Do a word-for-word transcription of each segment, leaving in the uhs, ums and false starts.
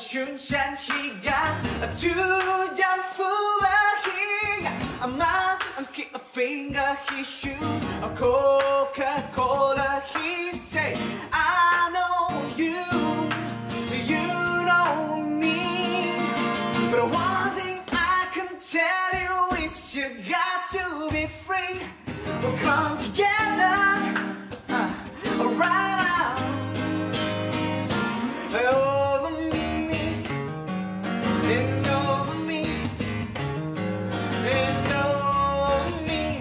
순찬 희가 두 잔 후배희가 monkey a finger he shoot a Coca-Cola he say I know you, you know me, but one thing I can tell you is you got to be free. We'll come together uh, right now over me and over me and over me.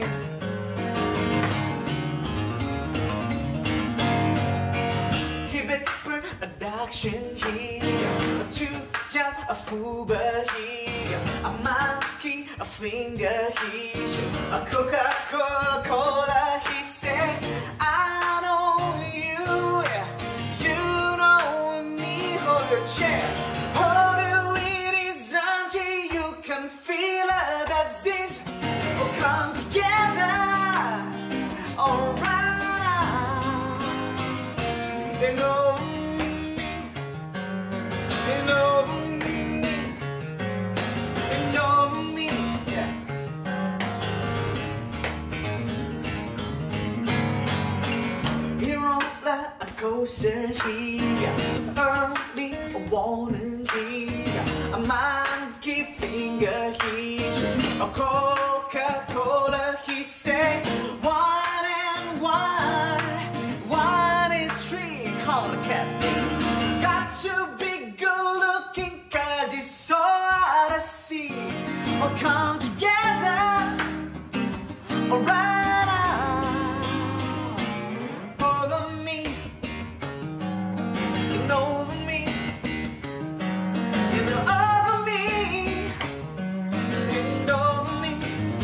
Keep it production here, two jump a fuba here, a monkey a finger here, a Coca-Cola he said I know you, you know me. Hold your chair, hold it, it is empty, you can feel a disease. We'll come together alright and over me and over me and over me, yeah. Hero like a coaster here, early warning here, a monkey finger here, a Coca-Cola he say one and one, one is three. Call the captain, got to be good looking cause it's so hard to see. Or come together right now over me and over me and over me and over me.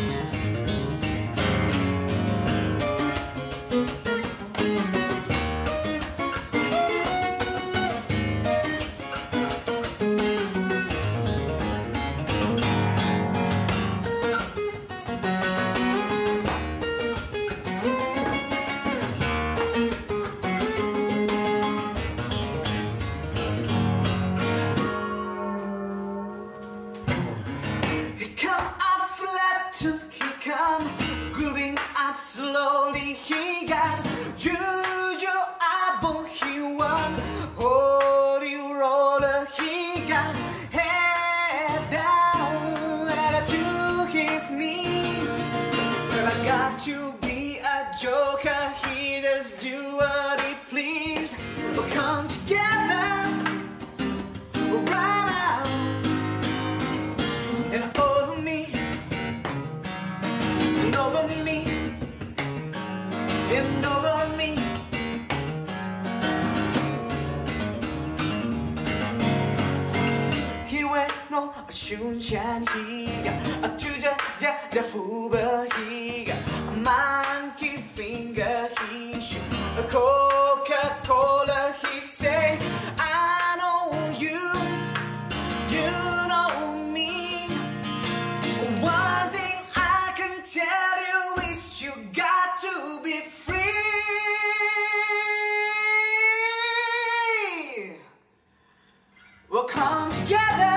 He come up flat to he come grooving up slowly. He got juju apple he won, holy roller he got head down and to his knee. Well, I got to be a joker, he does do what he please. We'll come together right now and over me and over me and over me. He went no sunshine here, a tuja ja ja fuba here, a monkey finger he shoot, a Coca-Cola he say I know you, you know me. One thing I can tell you is you got to be free. We'll come together